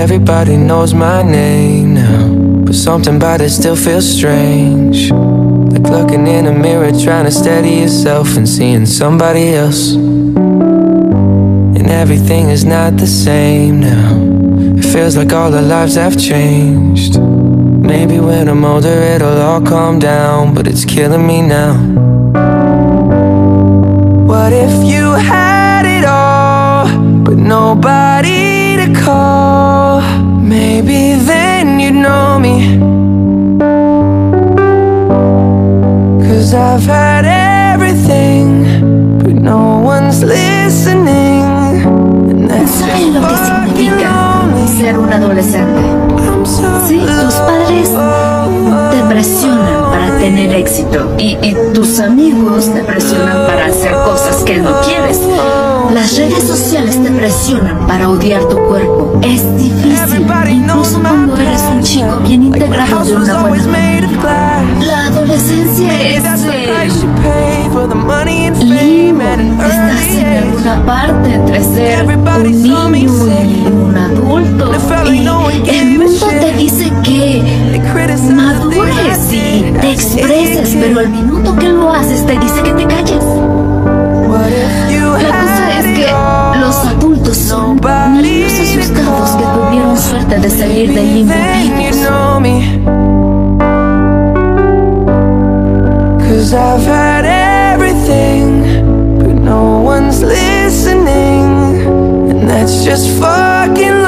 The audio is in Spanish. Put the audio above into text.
everybody knows my name now, but something about it still feels strange. Like looking in a mirror, trying to steady yourself and seeing somebody else. And everything is not the same now. It feels like all our lives have changed. Maybe when I'm older it'll all calm down, but it's killing me now. What if you had it all, but nobody to call? Maybe then you'd know me. 'Cause I've had everything, but no one's listening. And that's ¿Sabes lo que significa ser un adolescente? Sí, tus padres te presionan para tener éxito y tus amigos te presionan para hacer cosas que no quieres. Las redes sociales te presionan para odiar tu cuerpo. Es difícil, incluso cuando eres un chico bien integrado de una buena manera. La adolescencia es limbo. Estás en alguna parte entre ser un niño y un adulto. Y el mundo te dice que madures y te expreses, pero al minuto que lo haces te dice que te calles. La cosa es que los adultos son niños asustados que tuvieron suerte de salir del limbo vivos. 'Cause I've had everything, but no one's listening, and that's just fucking